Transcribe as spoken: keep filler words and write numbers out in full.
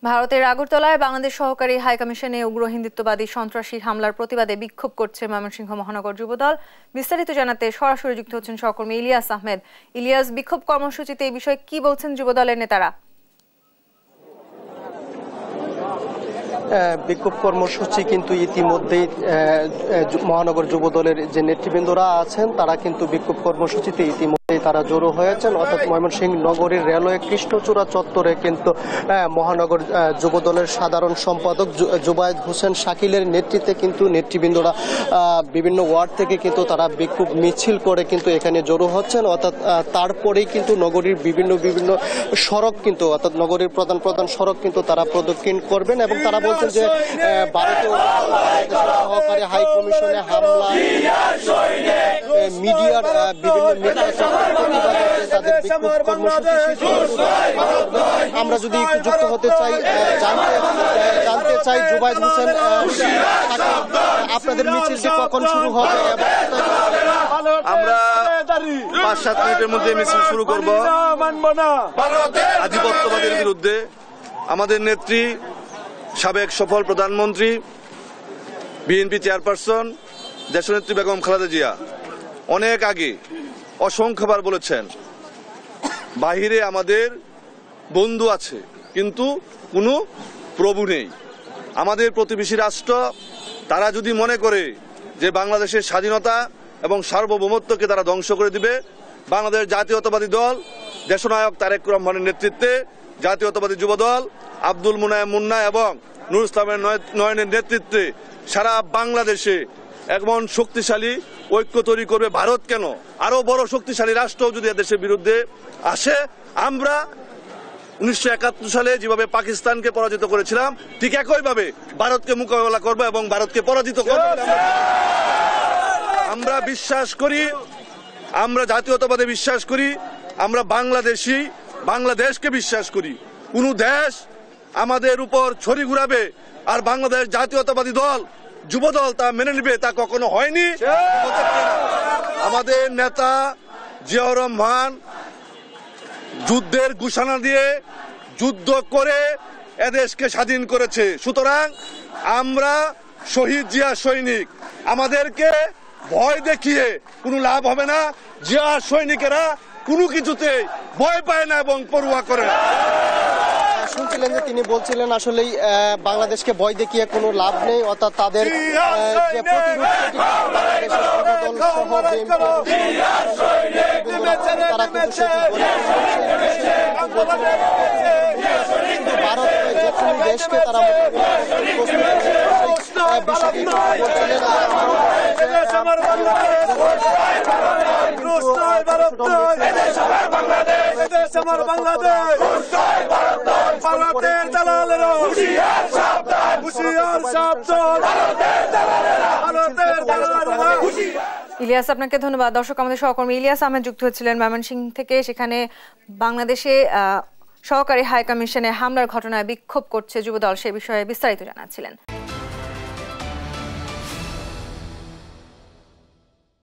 ভারতের আগরতলায় বাংলাদেশ সহকারী হাইকমিশনে উগ্র হিন্দুত্ববাদী সন্ত্রাসী হামলার প্রতিবাদে বিক্ষোভ করছে ময়মনসিংহ মহানগর যুবদল। বিস্তারিত জানাতে সরাসরি যুক্ত হচ্ছেন সহকর্মী ইলিয়াস আহমেদ। ইলিয়াস, বিক্ষোভ কর্মসূচিতে এই বিষয়ে কি বলছেন যুবদলের নেতারা? বিক্ষোভ কর্মসূচি কিন্তু ইতিমধ্যেই মহানগর যুবদলের যে নেতৃবৃন্দরা আছেন তারা কিন্তু বিক্ষোভ কর্মসূচিতে ইতিমধ্যেই তারা জড়ো হয়েছেন। অর্থাৎ ময়মনসিংহ নগরীর রেলওয়ে কৃষ্ণচূড়া চত্বরে কিন্তু মহানগর যুবদলের সাধারণ সম্পাদক জুবায়েদ হোসেন শাকিলের নেতৃত্বে কিন্তু নেতৃবৃন্দরা বিভিন্ন ওয়ার্ড থেকে কিন্তু তারা বিক্ষোভ মিছিল করে কিন্তু এখানে জড়ো হচ্ছেন। অর্থাৎ তারপরেই কিন্তু নগরীর বিভিন্ন বিভিন্ন সড়ক কিন্তু অর্থাৎ নগরীর প্রধান প্রধান সড়ক কিন্তু তারা প্রদক্ষিণ করবেন এবং তারা বলছেন যে ভারতীয় সহকারী হাই কমিশনে হামলা, মিডিয়ার বিভিন্ন তাদের বিক্ষোভ কর্মসূচি। আমরা যদি একটু যুক্ত হতে চাই, জানতে জানতে চাই জুবায়েদ হোসেন, আপনাদের মিছিলটি কখন শুরু হবে? আমরা পাঁচ সাত মিনিটের মধ্যে মিছিল শুরু করব আধিপত্যবাদের বিরুদ্ধে। আমাদের নেত্রী, সাবেক সফল প্রধানমন্ত্রী, বিএনপি চেয়ারপারসন দেশনেত্রী বেগম খালেদা জিয়া অনেক আগে অসংখ্যবার বলেছেন, বাহিরে আমাদের বন্ধু আছে কিন্তু কোনো প্রভু নেই। আমাদের প্রতিবেশী রাষ্ট্র তারা যদি মনে করে যে বাংলাদেশের স্বাধীনতা এবং সার্বভৌমত্বকে তারা ধ্বংস করে দিবে, বাংলাদেশ জাতীয়তাবাদী দল দেশনায়ক তারেক রহমানের নেতৃত্বে জাতীয়তাবাদী যুবদল আব্দুল মুনায়েম মুন্না এবং নুর ইসলামের নয়নের নেতৃত্বে সারা বাংলাদেশে এমন শক্তিশালী ঐক্য তৈরি করবে। ভারত কেন, আরো বড় শক্তিশালী রাষ্ট্র যদি দেশের বিরুদ্ধে আসে, আমরা উনিশশো একাত্তর সালে যেভাবে পাকিস্তানকে পরাজিত করেছিলাম ঠিক একইভাবে ভারতকে মোকাবেলা করবো এবং ভারতকে পরাজিত করবো। আমরা বিশ্বাস করি, আমরা জাতীয়তাবাদে বিশ্বাস করি, আমরা বাংলাদেশি, বাংলাদেশকে বিশ্বাস করি। কোন দেশ আমাদের উপর ছড়ি ঘুরাবে আর বাংলাদেশ জাতীয়তাবাদী দল যুবদল তা মেনে নিবে, তা কখনো হয়নি। আমাদের নেতা জিয়াউর রহমান যুদ্ধের ঘোষণা দিয়ে যুদ্ধ করে এদেশকে স্বাধীন করেছে। সুতরাং আমরা শহীদ জিয়া সৈনিক, আমাদেরকে ভয় দেখিয়ে কোনো লাভ হবে না। জিয়া সৈনিকেরা কোনো কিছুতে ভয় পায় না এবং পরোয়া করে না। শুনছিলেন যে তিনি বলছিলেন আসলেই বাংলাদেশকে ভয় দেখিয়ে কোনো লাভ নেই। অর্থাৎ তাদের যে প্রতিরোধ তারা কিন্তু ভারত যে কোনো দেশকে তারা বিষয়টি বলছিলেন। ইলিয়াস, আপনাকে ধন্যবাদ। দর্শক, আমাদের সহকর্মী ইলিয়াস আহমেদ যুক্ত হচ্ছিলেন ময়মনসিংহ থেকে। সেখানে বাংলাদেশে সহকারী হাইকমিশনে হামলার ঘটনায় বিক্ষোভ করছে যুবদল, সে বিষয়ে বিস্তারিত জানাচ্ছিলেন।